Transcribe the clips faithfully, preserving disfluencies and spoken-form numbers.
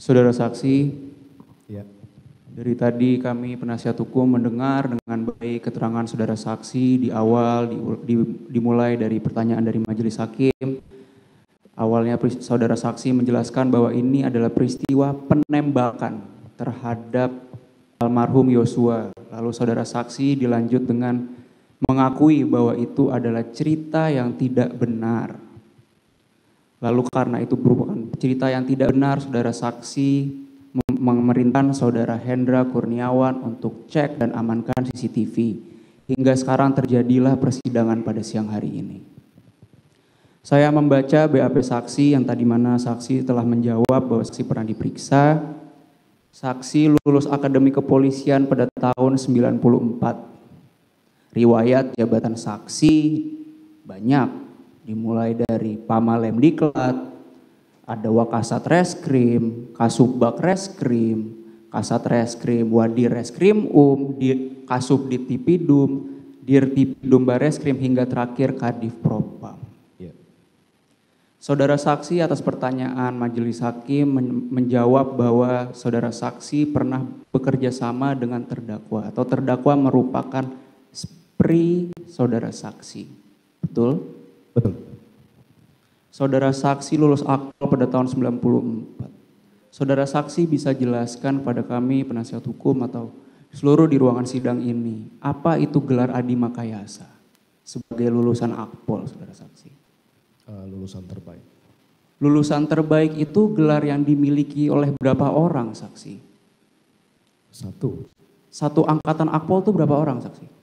Saudara saksi, Ya. dari tadi kami penasihat hukum mendengar dengan baik keterangan saudara saksi di awal, di, di, dimulai dari pertanyaan dari majelis hakim. Awalnya saudara saksi menjelaskan bahwa ini adalah peristiwa penembakan terhadap almarhum Yosua. Lalu saudara saksi dilanjut dengan mengakui bahwa itu adalah cerita yang tidak benar. Lalu karena itu merupakan cerita yang tidak benar, saudara saksi memerintahkan saudara Hendra Kurniawan untuk cek dan amankan C C T V. Hingga sekarang terjadilah persidangan pada siang hari ini. Saya membaca B A P saksi yang tadi mana saksi telah menjawab bahwa saksi pernah diperiksa. Saksi lulus akademi kepolisian pada tahun sembilan puluh empat. Riwayat jabatan saksi banyak, dimulai dari Pamalem Diklat, ada Wakasat Reskrim, Kasubag Reskrim, Kasat Reskrim, Wadir Reskrim Um, Kasubdit Tipidum, Dirtipidum Bareskrim, hingga terakhir Kadif Propam. Ya. Saudara saksi atas pertanyaan majelis hakim menjawab bahwa saudara saksi pernah bekerja sama dengan terdakwa atau terdakwa merupakan pri saudara saksi. Betul? Betul. Saudara saksi lulus akpol pada tahun sembilan puluh empat. Saudara saksi bisa jelaskan pada kami penasihat hukum atau seluruh di ruangan sidang ini, apa itu gelar Adi Makayasa sebagai lulusan akpol, saudara saksi? Uh, lulusan terbaik. Lulusan terbaik itu gelar yang dimiliki oleh berapa orang, saksi? Satu. Satu angkatan akpol itu berapa orang, saksi?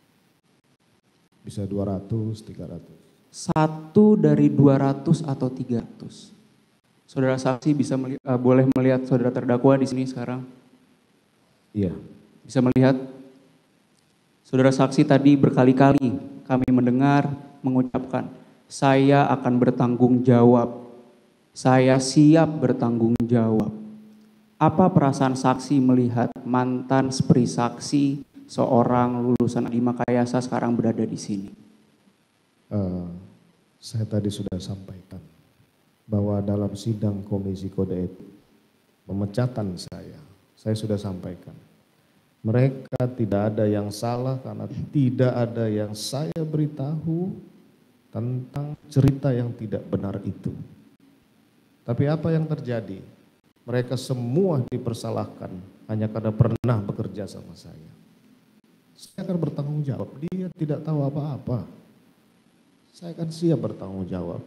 Bisa dua ratus, tiga ratus. Satu dari dua ratus atau tiga ratus. Saudara saksi bisa meli uh, boleh melihat saudara terdakwa di sini sekarang? Iya. Bisa melihat? Saudara saksi tadi berkali-kali kami mendengar mengucapkan, saya akan bertanggung jawab. Saya siap bertanggung jawab. Apa perasaan saksi melihat mantan spri saksi seorang lulusan Adi Makayasa sekarang berada di sini? Uh, saya tadi sudah sampaikan bahwa dalam sidang Komisi Kode Etik pemecatan saya, saya sudah sampaikan. Mereka tidak ada yang salah karena tidak ada yang saya beritahu tentang cerita yang tidak benar itu. Tapi apa yang terjadi? Mereka semua dipersalahkan hanya karena pernah bekerja sama saya. Saya akan bertanggung jawab, dia tidak tahu apa-apa. Saya akan siap bertanggung jawab.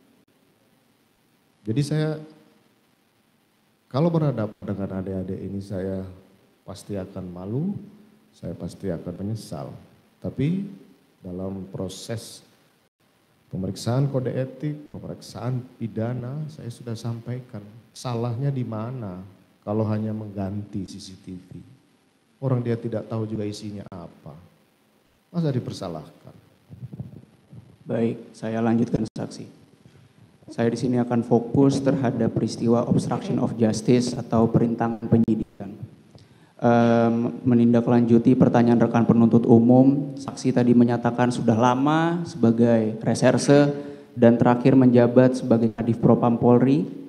Jadi saya, kalau berhadapan dengan adik-adik ini saya pasti akan malu, saya pasti akan menyesal. Tapi dalam proses pemeriksaan kode etik, pemeriksaan pidana, saya sudah sampaikan salahnya di mana kalau hanya mengganti C C T V. Orang dia tidak tahu juga isinya apa. Masa dipersalahkan? Baik, saya lanjutkan saksi. Saya di sini akan fokus terhadap peristiwa obstruction of justice atau perintangan penyidikan. Um, menindaklanjuti pertanyaan rekan penuntut umum, saksi tadi menyatakan sudah lama sebagai reserse dan terakhir menjabat sebagai Kadif Propam Polri.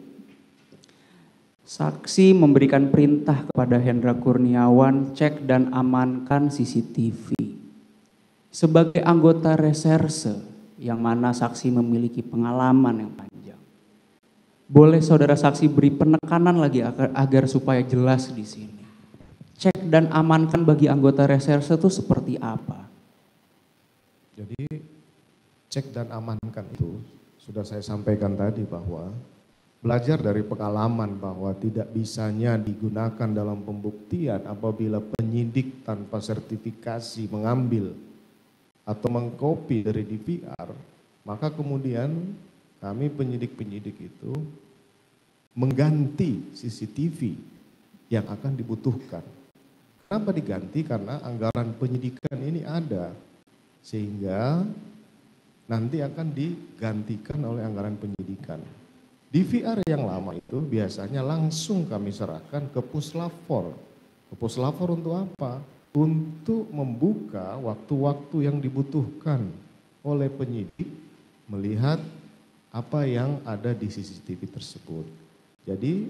Saksi memberikan perintah kepada Hendra Kurniawan cek dan amankan C C T V. Sebagai anggota reserse yang mana saksi memiliki pengalaman yang panjang, boleh saudara saksi beri penekanan lagi agar, agar supaya jelas di sini. Cek dan amankan bagi anggota reserse itu seperti apa? Jadi cek dan amankan itu sudah saya sampaikan tadi bahwa belajar dari pengalaman bahwa tidak bisanya digunakan dalam pembuktian apabila penyidik tanpa sertifikasi mengambil atau mengcopy dari D V R, maka kemudian kami penyidik-penyidik itu mengganti C C T V yang akan dibutuhkan. Kenapa diganti? Karena anggaran penyidikan ini ada, sehingga nanti akan digantikan oleh anggaran penyidikan. D V R yang lama itu biasanya langsung kami serahkan ke Puslapfor. Ke Puslapfor untuk apa? Untuk membuka waktu-waktu yang dibutuhkan oleh penyidik melihat apa yang ada di C C T V tersebut. Jadi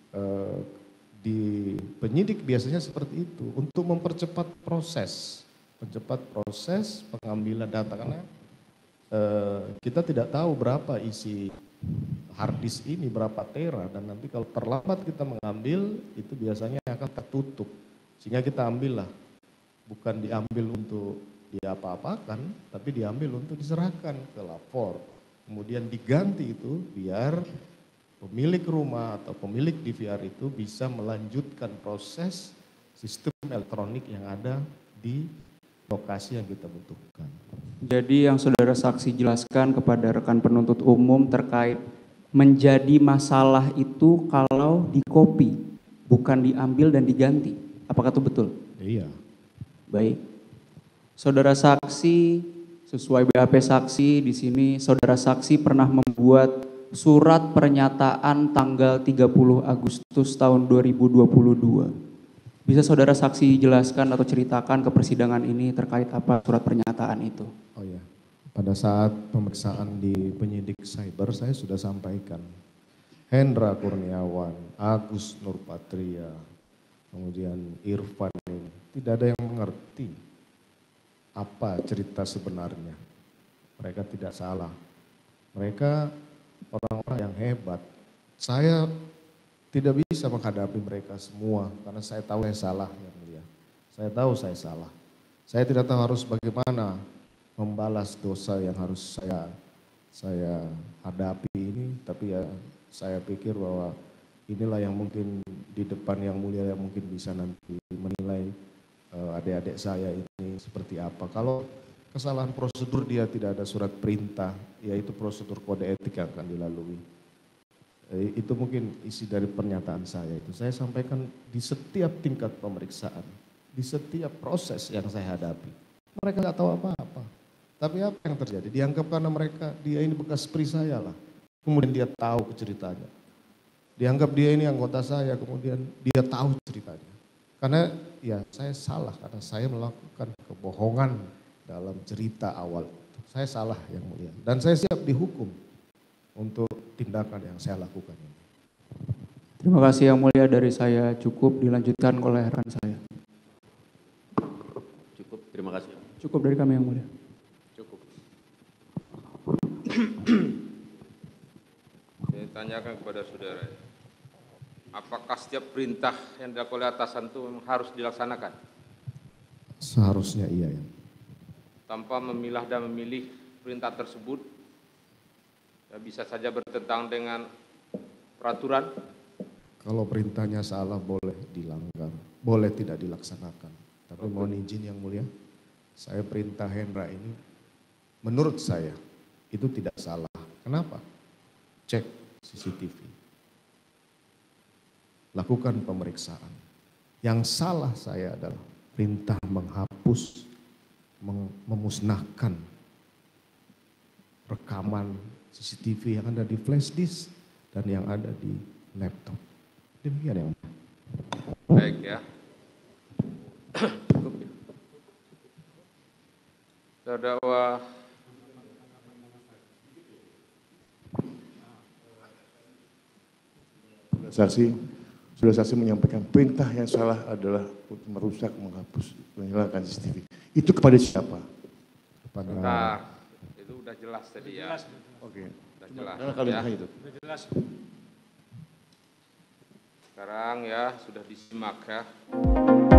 eh, di penyidik biasanya seperti itu untuk mempercepat proses, mempercepat proses pengambilan data karena eh, kita tidak tahu berapa isi hard disk ini, berapa tera, dan nanti kalau terlambat kita mengambil itu biasanya akan tertutup sehingga kita ambillah, bukan diambil untuk diapa-apakan tapi diambil untuk diserahkan ke lapor, kemudian diganti itu biar pemilik rumah atau pemilik D V R itu bisa melanjutkan proses sistem elektronik yang ada di lokasi yang kita butuhkan. Jadi yang saudara saksi jelaskan kepada rekan penuntut umum terkait menjadi masalah itu kalau di-copy, bukan diambil dan diganti. Apakah itu betul? Iya. Baik. Saudara saksi, sesuai B A P saksi di sini, saudara saksi pernah membuat surat pernyataan tanggal tiga puluh Agustus tahun dua ribu dua puluh dua. Bisa saudara saksi jelaskan atau ceritakan ke persidangan ini terkait apa surat pernyataan itu? Oh ya, pada saat pemeriksaan di penyidik cyber saya sudah sampaikan. Hendra Kurniawan, Agus Nurpatria, kemudian Irfan ini, tidak ada yang mengerti apa cerita sebenarnya. Mereka tidak salah. Mereka orang-orang yang hebat. Saya tidak bisa menghadapi mereka semua karena saya tahu saya salah, yang mulia. Saya tahu saya salah. Saya tidak tahu harus bagaimana membalas dosa yang harus saya saya hadapi ini, tapi ya saya pikir bahwa inilah yang mungkin di depan yang mulia yang mungkin bisa nanti menilai uh, adik-adik saya ini seperti apa. Kalau kesalahan prosedur dia tidak ada surat perintah, yaitu prosedur kode etik yang akan dilalui. Eh, itu mungkin isi dari pernyataan saya itu. Saya sampaikan di setiap tingkat pemeriksaan, di setiap proses yang saya hadapi. Mereka nggak tahu apa-apa. Tapi apa yang terjadi? Dianggap karena mereka, dia ini bekas pri saya lah. Kemudian dia tahu ceritanya. Dianggap dia ini anggota saya, kemudian dia tahu ceritanya. Karena ya saya salah, karena saya melakukan kebohongan dalam cerita awal. Saya salah yang mulia. Dan saya siap dihukum untuk tindakan yang saya lakukan ini. Terima kasih yang mulia, dari saya cukup, dilanjutkan oleh rekan saya. Cukup, terima kasih. Cukup dari kami yang mulia. Cukup. Saya tanyakan kepada saudara, apakah setiap perintah yang dilakukan oleh atasan itu harus dilaksanakan? Seharusnya iya ya. Tanpa memilah dan memilih perintah tersebut, ya bisa saja bertentangan dengan peraturan. Kalau perintahnya salah boleh dilanggar, boleh tidak dilaksanakan. Tapi Oke. mohon izin yang mulia, saya perintah Hendra ini menurut saya itu tidak salah. Kenapa? Cek C C T V. Lakukan pemeriksaan. Yang salah saya adalah perintah menghapus, mem- memusnahkan rekaman C C T V yang ada di flash disk dan yang ada di laptop. Demikian yang Baik ya. Cukup ya. Terdakwa Saksi, sudah saksi menyampaikan perintah yang salah adalah untuk merusak, menghapus, menghilangkan C C T V. Itu kepada siapa? kepada Bentar, itu udah jelas tadi ya. Oke. Udah jelas. Karena kalian Ya. itu. Sekarang ya sudah disimak ya.